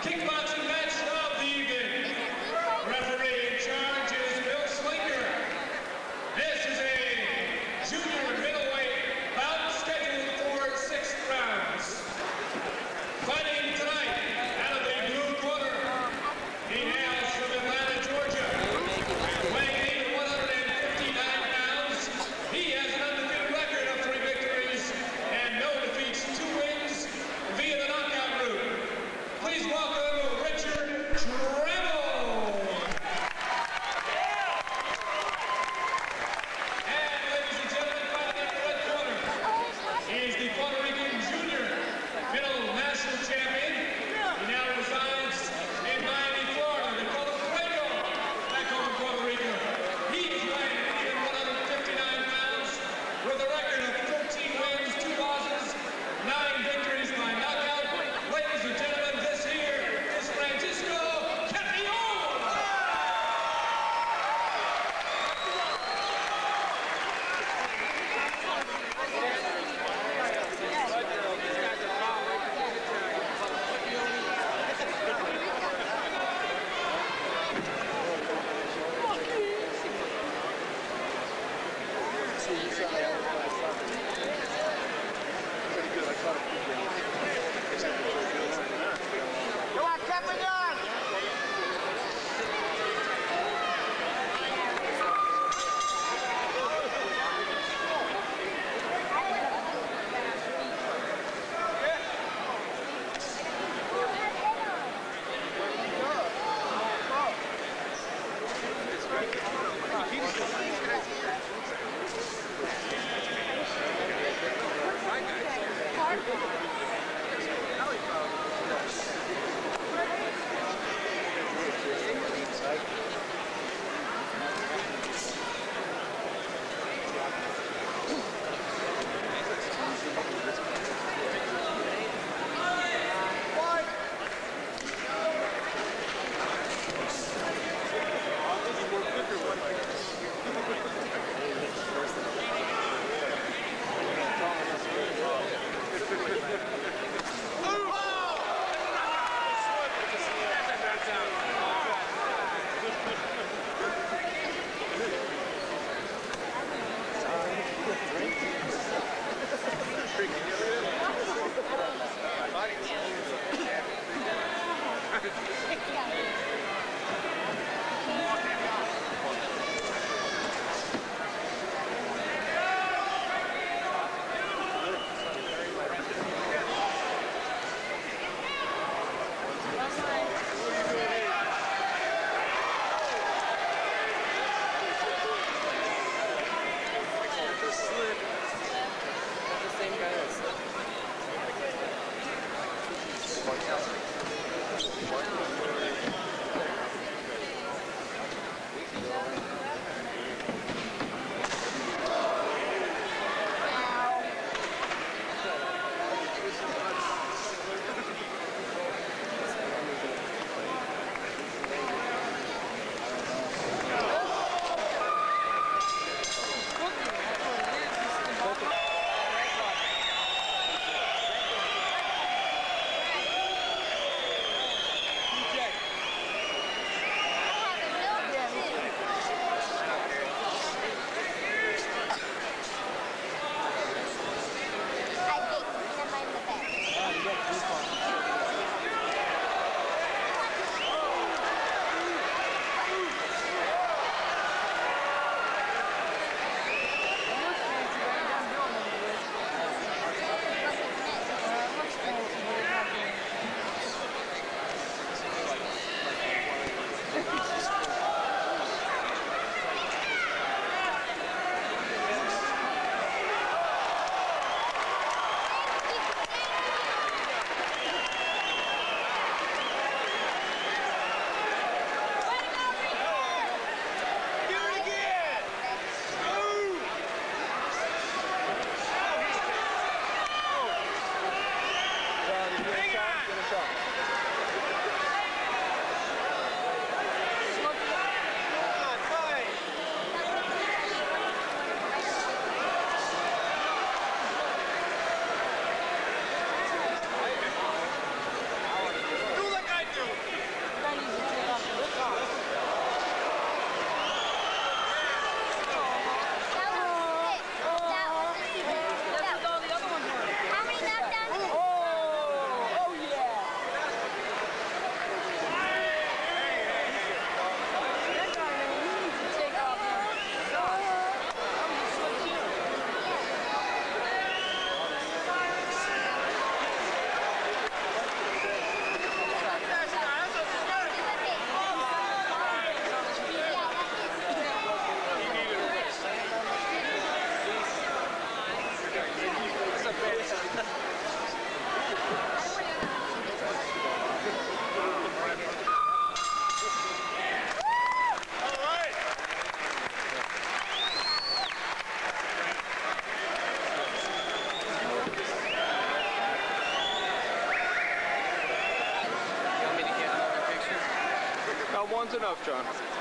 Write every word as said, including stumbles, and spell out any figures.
Kickboxing match of the evening. Referee in charge is Bill Slinker. This is a junior middleweight bout scheduled for six rounds. Fighting tonight out of the blue corner, he hails from Atlanta, Georgia. Weighing in at one hundred fifty-nine pounds, he has an undefeated record of three victories and no defeats, two wins via the knockout route. Please welcome Richard Trammell. And ladies and gentlemen, fighting in the red corner, he is the Puerto Rican junior middle national champion. He now resides in Miami, Florida. They call him Fuego back home in Puerto Rico. He is weighing in at one hundred fifty-nine pounds with a record of thirteen wins, two losses, nine victories by knockout. Ladies and gentlemen, this here is Francisco Capion. Go on, Capitan! D J. One's enough, John.